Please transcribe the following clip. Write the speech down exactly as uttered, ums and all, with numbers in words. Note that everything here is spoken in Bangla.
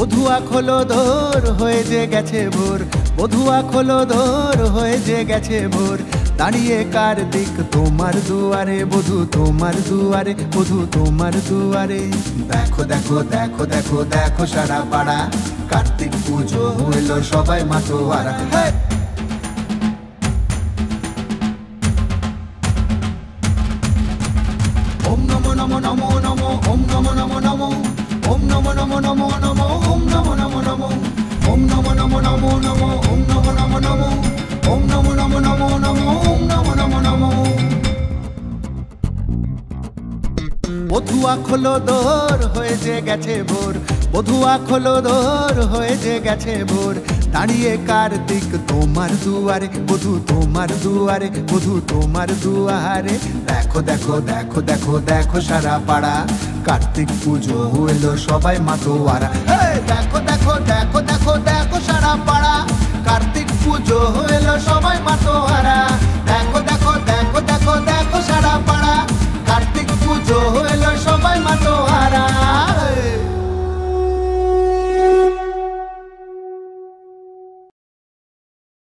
বধুয়া খোলো দোর হয়ে যে গেছে ভোর, বধুয়া খোলো দোর হয়ে যে গেছে ভোর। দাঁড়িয়ে কার্তিক তোমার দুয়ারে, বধূ তোমার দুয়ারে, বধূ তোমার দুয়ারে। দেখো দেখো দেখো দেখো দেখো সারা পাড়া, কার্তিক পুজো হইলো সবাই মাতোয়ারা। ওম নমো নমো নমো নমো, ওম নমো নমো নমো, ওম নমো নমো নমো নমো, ওম নমো নমো নমো, ওম নমো নমো নমো নমো, ওম নমো নমো নমো, ওম নমো নমো নমো নমো, ওম নমো নমো নমো। বধুয়া খোলো দোর হয়ে যে গেছে ভোর, বধুয়া খোলো দোর হয়ে যে গেছে ভোর। দাঁড়িয়ে কার্তিক তোমার দুয়ারে, বধূ তোমার দুয়ারে, বধূ তোমার দুয়ারে। দেখো দেখো দেখো দেখো দেখো সারা পাড়া, কার্তিক পুজো হইলো সবাই মাতোয়ারা। দেখো দেখো দেখো দেখো দেখো সারা পাড়া, কার্তিক পুজো হইলো সবাই মাতোয়ারা।